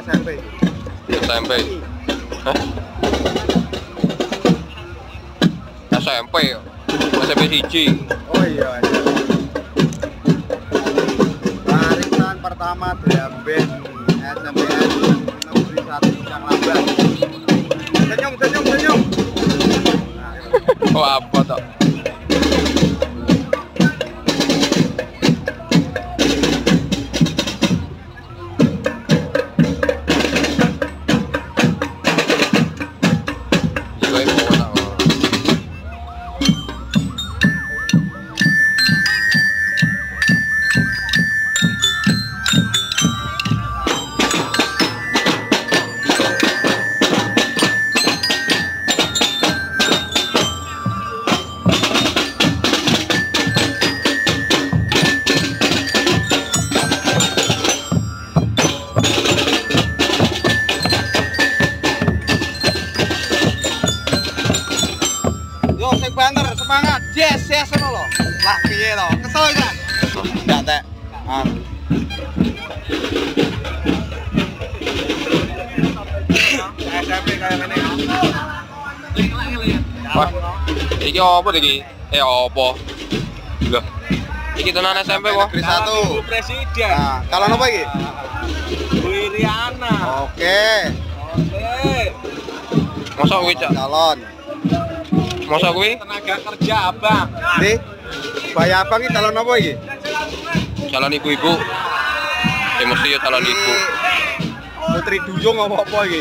SMP. SMP. Hah? SMP ya. SMP siji. Oh iya. Barisan pertama drum band SMPN Negeri 1 Canglaban. Senyum. Oh apa toh? Banter semangat, yes lo. Lah piye lo? Kesel kan? Enggak teh. SMP kayak ngene. Wah, iki apa iki? Apa? Loh. Iki tenan SMP kok. Negeri 1. Presiden. Nah, calon apa iki? Bu Iriana. Oke. Masa kuwi, Cak? Calon. Masa kuwi? Tenaga kerja Abang. Di Bayar Abang iki calon apa iki? Calon ibu-ibu. Ya mesti ya calon ibu. Putri Duyung apa iki?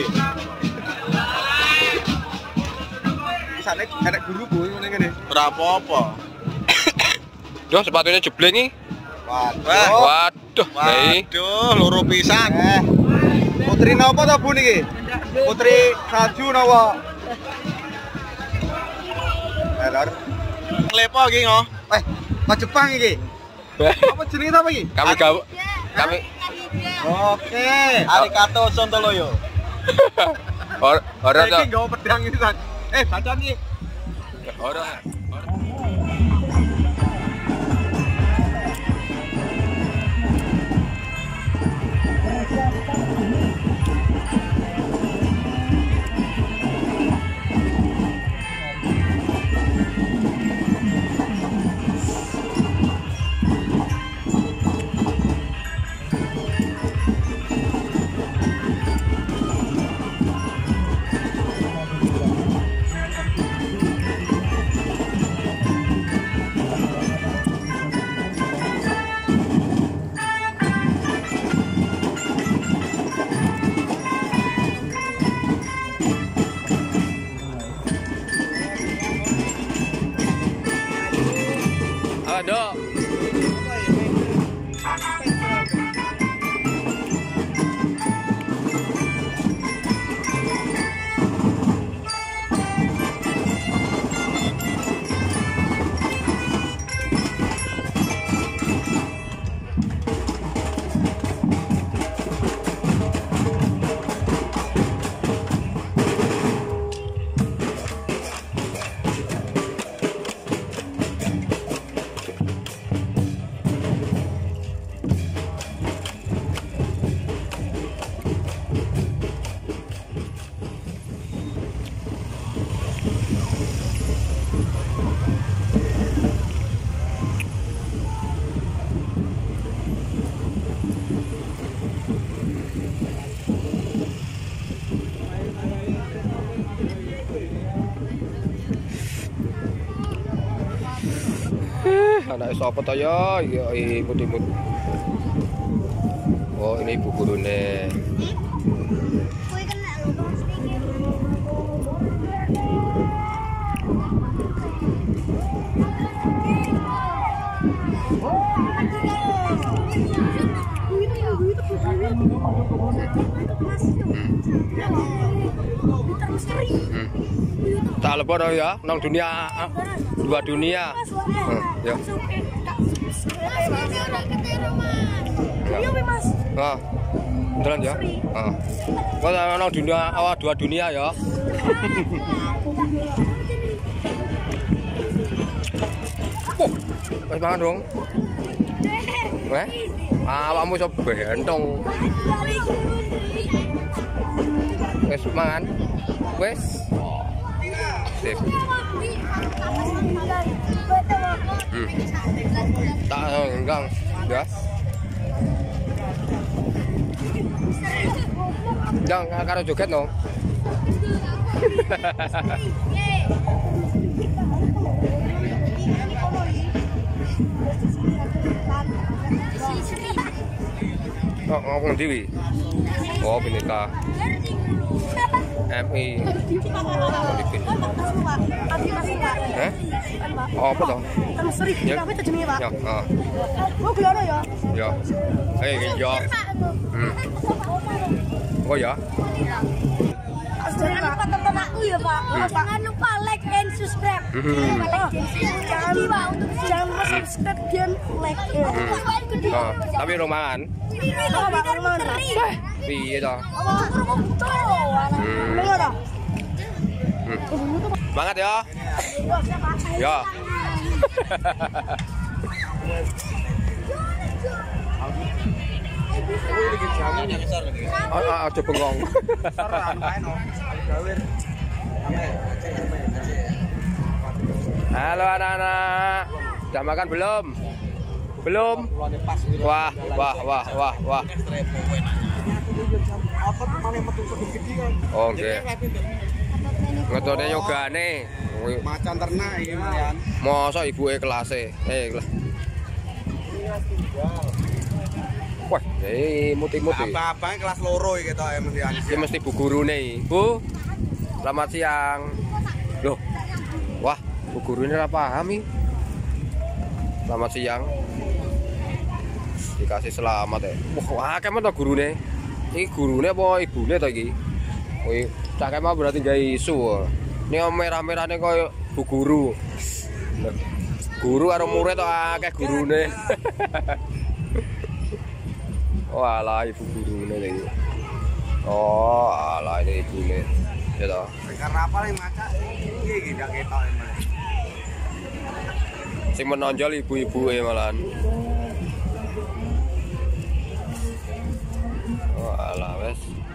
Isane enek guru Bu ngene. Ora apa-apa. Duh, sepatunya jebleng nih. Waduh. Waduh, loro pisan. Putri napa to Bu niki? Putri salju napa? Error. Klepo iki ngo. Kok Jepang iki? Apa jenenge apa iki? Kami Oke. Arigato Sontoloyo. ora Iki nggawa pedang iki, San. Bacaan iki. Ora. Ada. Anak siapa toh ya? Imut-imut. Oh, ini ibu gurune. Tak lebar ya, nang dunia dua dunia. Ya. Beneran ya. Kau nang dunia awal dua dunia ya. Wes mangan dong. Awakmu iso bentong. Wes mangan. Wes. Sip. Tak enggang. Ya. Jangan karo joget no. Oh, ngomong dewi. Oh, Bhinneka. MI. Eh? Oh, apa toh? Ya. Ya, ya. Ya. Oh ya. Jangan lupa tonton aku ya Pak. Jangan lupa like and subscribe. Jangan lupa subscribe dan like. Tapi rumahan. Iya toh. Semangat ya. Ya. Aja bengong. Halo anak-anak. Sudah makan belum? Belum? Wah. Oke. Ngetone yogane. Macan ternak iki Marian. Mosok ibuke kelase. Wah, muti-muti. Abang kelas loro iki tok Marian. Iki mesti bu gurune. Bu. Selamat siang. Loh. Wah, bu gurune ora paham iki. Selamat siang. Dikasih selamat ya. Wah, akeh to gurune. Iki gurune apa ibune to iki? Wih, cak mah berarti gawe isu. Ini merah-merahne koyo bu guru. Guru karo murid to akeh gurune. Walah ibu gurune iki. Oh, alah ini ibune. Ya toh. Karena apa nih maca? Iki gak ketok emang. Sing menonjol ibu-ibuke malahan. Oh, alah wes.